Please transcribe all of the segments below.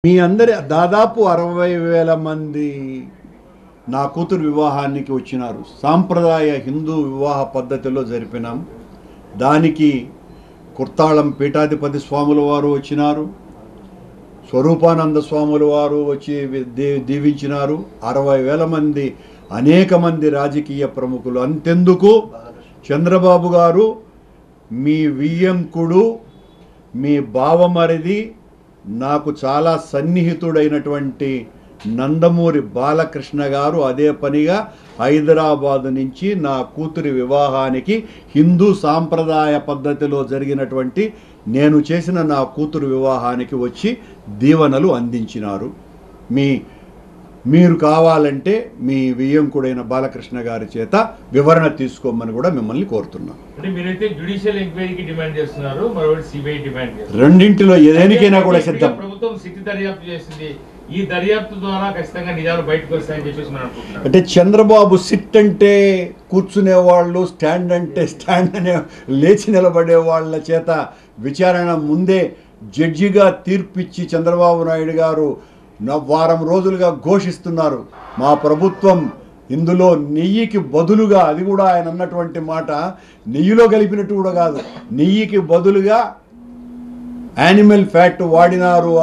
మీ అందరి దాదాపు 60,000 మంది నా కూతురు వివాహానికి వచ్చినారు. సాంప్రదాయ హిందూ వివాహ పద్ధతిలో జరిపినాం. దానికి కుర్తాళం పీఠాధిపతి స్వాముల వారు వచ్చినారు, స్వరూపానంద స్వాముల వారు వచ్చి దీవించినారు. 60,000 మంది, అనేక మంది రాజకీయ ప్రముఖులు. అంతెందుకు, చంద్రబాబు గారు మీ వియ్యంకుడు, మీ బావమరిది, నాకు చాలా సన్నిహితుడైనటువంటి నందమూరి బాలకృష్ణ గారు అదే పనిగా హైదరాబాదు నుంచి నా కూతురి వివాహానికి హిందూ సాంప్రదాయ పద్ధతిలో జరిగినటువంటి నేను చేసిన నా కూతురు వివాహానికి వచ్చి దీవెనలు అందించినారు. మీరు కావాలంటే మీ వియ్యంకుడైన బాలకృష్ణ గారి చేత వివరణ తీసుకోమని కూడా మిమ్మల్ని కోరుతున్నాం. అంటే మీరైతే జ్యుడిషియల్ ఎంక్వైరీకి డిమాండ్ చేస్తున్నారు, మరొకటి సిబిఐ డిమాండ్ చేస్తున్నారు. రెండింటిలో ఏదేనికైనా కూడా సిద్ధం. ప్రభుత్వం సిట్ దర్యాప్తు చేసింది, ఈ దర్యాప్తు ద్వారా ఖచ్చితంగా నిజాలు బయటకు వస్తాయని చెప్పేసి మనం అనుకుంటున్నాం. అంటే చంద్రబాబు సిట్ అంటే కూర్చునే వాళ్ళు, స్టాండ్ అంటే స్టాండ్ అనే లేచి నిలబడే వాళ్ళ చేత విచారణ ముందే జడ్జిగా తీర్పిచ్చి చంద్రబాబు నాయుడు గారు వారం రోజులుగా ఘోషిస్తున్నారు. మా ప్రభుత్వం ఇందులో నెయ్యికి బదులుగా, అది కూడా ఆయన అన్నటువంటి మాట నెయ్యిలో కలిపినట్టు కూడా కాదు, నెయ్యికి బదులుగా యానిమల్ ఫ్యాట్ వాడినారు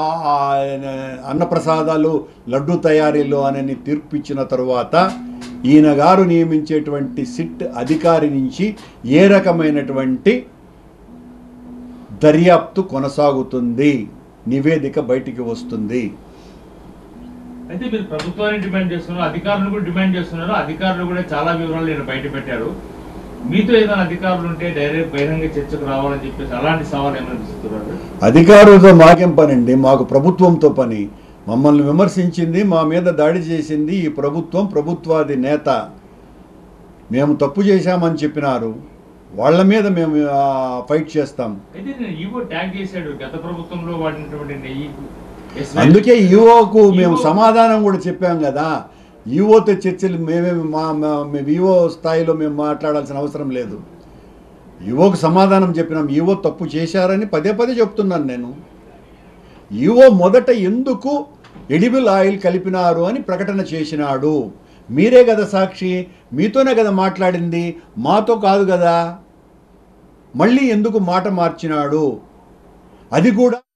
అన్నప్రసాదాలు, లడ్డు తయారీలో అని తీర్పిచ్చిన తరువాత ఈయన గారు నియమించేటువంటి సిట్ అధికారి నుంచి ఏ రకమైనటువంటి దర్యాప్తు కొనసాగుతుంది, నివేదిక బయటికి వస్తుంది. అయితే మీరు ప్రభుత్వాన్ని డిమాండ్ చేస్తున్నారు, అధికారులు కూడా డిమాండ్ చేస్తున్నారు. అధికారులు కూడా చాలా వివరాలు నేను బయట పెట్టారు. మీతో ఏదైనా అధికారులు ఉంటే డైరెక్ట్ బహిరంగ చర్చకు రావాలని చెప్పేసి అలాంటి సవాల్ ఏమైనా ఇస్తున్నారు? అధికారులతో మాకేం పనండి, మాకు ప్రభుత్వంతో పని. మమ్మల్ని విమర్శించింది, మా మీద దాడి చేసింది ఈ ప్రభుత్వం, ప్రభుత్వాది నేత. మేము తప్పు చేశామని చెప్పినారు, వాళ్ళ మీద మేము ఫైట్ చేస్తాం. అయితే నేను ఈవో ట్యాగ్ చేశాడు గత ప్రభుత్వంలో వాడినటువంటి నెయ్యి. అందుకే ఈవోకు మేము సమాధానం కూడా చెప్పాం కదా. ఈవోతో చర్చలు మేమేమి ఈవో స్థాయిలో మేము మాట్లాడాల్సిన అవసరం లేదు. ఈవోకు సమాధానం చెప్పినాం. ఈవో తప్పు చేశారని పదే పదే చెప్తున్నాను నేను. ఈవో మొదట ఎందుకు ఎడిబుల్ ఆయిల్ కలిపినారు అని ప్రకటన చేసినాడు. మీరే కదా సాక్షి, మీతోనే కదా మాట్లాడింది, మాతో కాదు కదా. మళ్ళీ ఎందుకు మాట మార్చినాడు, అది కూడా